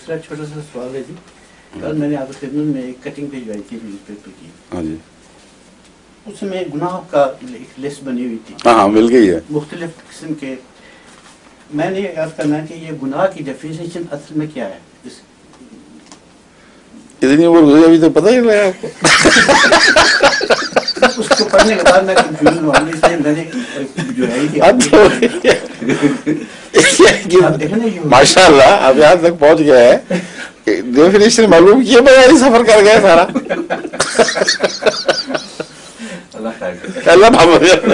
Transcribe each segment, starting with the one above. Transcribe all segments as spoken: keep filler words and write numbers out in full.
دوسرا چھوٹا سا سوال ہے جی. کل میں نے آپ کی خدمت میں ایک کٹنگ بھیجوائی تھی نیوز پیپر کی. ہاں جی. اس میں گناہ کا ایک لسٹ بنی ہوئی تھی. ہاں ہاں مل گئی ہے مختلف قسم کے. میں نے یاد کرنا کہ یہ گناہ کی ڈیفینیشن اصل میں کیا ہے. اتنی عمر گزری ابھی تو پتہ ہی نہیں لگا آپ کو. اس کو پڑھنے کے بعد میں کنفیوژن ہوا, اس لیے میں نے جو ہے ماشاء اللہ اب یہاں تک پہنچ گیا ہے. ڈیفینیشن معلوم کیے بغیر ہی سفر کر گئے سارا. اللہ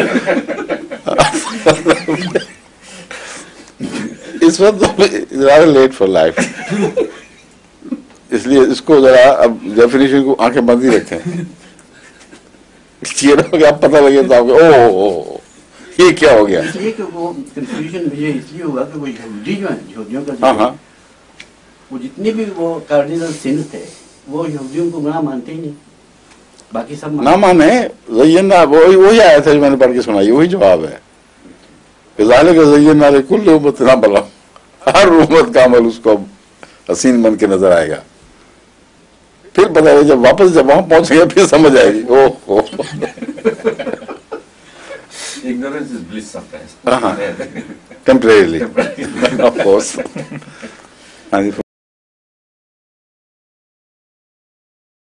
اس وقت لیٹ فار لائف, اس لیے اس کو ذرا اب ڈیفینیشن کو آنکھیں بند ہی رکھیں. یہ نہ ہو کہ آپ پتہ لگے تو آپ کو او یہ کیا ہو گیا. اس لیے کہ وہ کنفیوژن مجھے اس لیے ہوا کہ وہ یہودی جو ہیں, یہودیوں کا ہاں ہاں وہ جتنے بھی وہ کارڈینل سنس تھے وہ یہودیوں کو گناہ مانتے ہی نہیں, باقی سب نہ مانے. زینا وہی وہی آیا تھا جو میں نے پڑھ کے سنائی, وہی جواب ہے. ذالک زینا لکل امۃ عملھا, ہر امت کا عمل اس کو حسین بن کے نظر آئے گا. پھر پتہ ہے جب واپس جب وہاں پہنچ گیا پھر سمجھ آئے گی. اوہ Ignorance is bliss sometimes. temporarily, of course.